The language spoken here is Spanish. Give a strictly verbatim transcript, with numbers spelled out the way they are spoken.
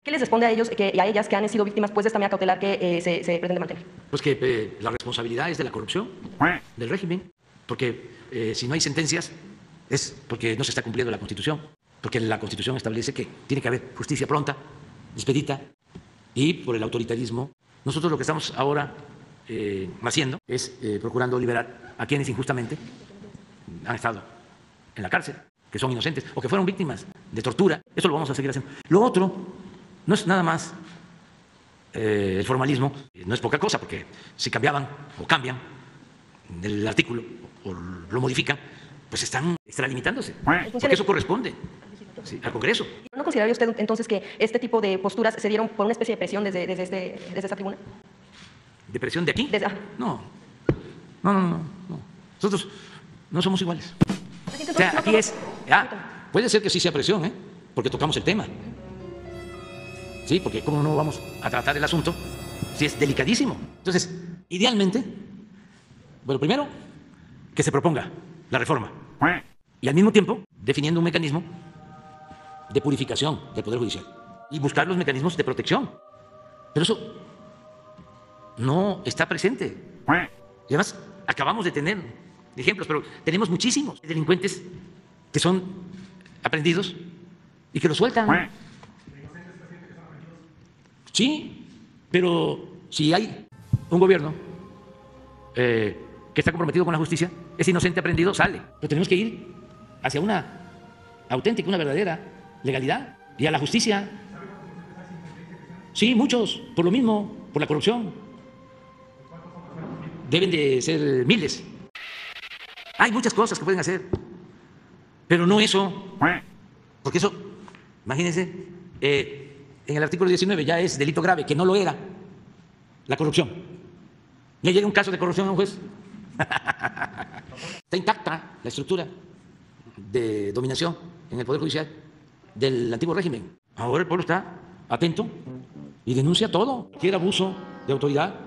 ¿Qué les responde a ellos que, y a ellas que han sido víctimas pues, de esta medida cautelar que eh, se, se pretende mantener? Pues que eh, la responsabilidad es de la corrupción del régimen, porque eh, si no hay sentencias es porque no se está cumpliendo la Constitución, porque la Constitución establece que tiene que haber justicia pronta, expedita, y por el autoritarismo. Nosotros lo que estamos ahora eh, haciendo es eh, procurando liberar a quienes injustamente han estado en la cárcel, que son inocentes o que fueron víctimas de tortura. Eso lo vamos a seguir haciendo. Lo otro no es nada más eh, el formalismo, no es poca cosa, porque si cambiaban o cambian el artículo o lo modifican, pues están extralimitándose, porque eso corresponde sí, al Congreso. ¿No consideraría usted entonces que este tipo de posturas se dieron por una especie de presión desde, desde, este, desde esta tribuna? ¿De presión de aquí? Desde, ah. No, no, no, no, no. Nosotros no somos iguales. O sea, aquí es, ah, puede ser que sí sea presión, ¿eh? Porque tocamos el tema. Sí, porque cómo no vamos a tratar el asunto si es delicadísimo. Entonces, idealmente, bueno, primero, que se proponga la reforma y al mismo tiempo definiendo un mecanismo de purificación del Poder Judicial y buscar los mecanismos de protección. Pero eso no está presente. Y además, acabamos de tener ejemplos, pero tenemos muchísimos delincuentes que son aprendidos y que los sueltan. Sí, pero si hay un gobierno eh, que está comprometido con la justicia, ese inocente aprendido sale. Pero tenemos que ir hacia una auténtica, una verdadera legalidad y a la justicia. Sí, muchos, por lo mismo, por la corrupción. Deben de ser miles. Hay muchas cosas que pueden hacer, pero no eso, porque eso, imagínense, eh, en el artículo diecinueve ya es delito grave, que no lo era, la corrupción. Ya llega un caso de corrupción a un juez. Está intacta la estructura de dominación en el Poder Judicial del antiguo régimen. Ahora el pueblo está atento y denuncia todo, cualquier abuso de autoridad